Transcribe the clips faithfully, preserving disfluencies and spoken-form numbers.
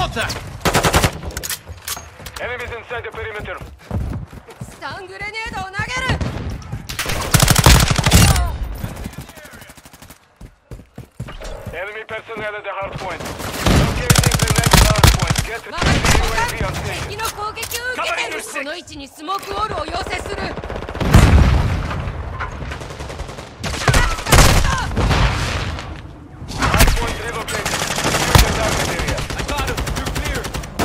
Contact! Enemies inside the perimeter. Stun grenade を投げる。 Enemy personnel at the hardpoint. Locating the next hardpoint. Get to the U A V on scene. 敵の攻撃を受けてる。この位置にスモークウォールを要請する。 Hardpoint relocated. Secure the target area. I got him! You're clear!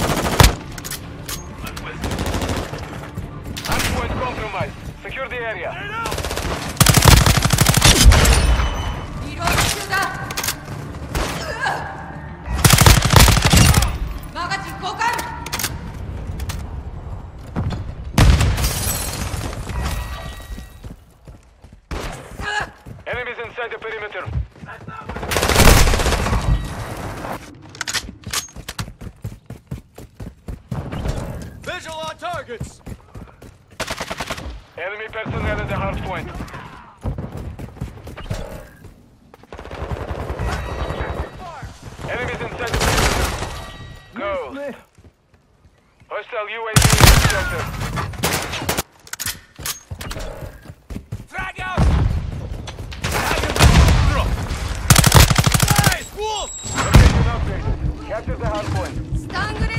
Hardpoint compromised. Secure the area. リロード中だ。マガジン交換。 Enemies inside the perimeter. Visual on targets! Enemy personnel at the hardpoint. Enemies inside the perimeter. Go. Hostile U A V in the shelter. Frag out! Nice! Wolf! Location updated. Capture the hardpoint. スタングレ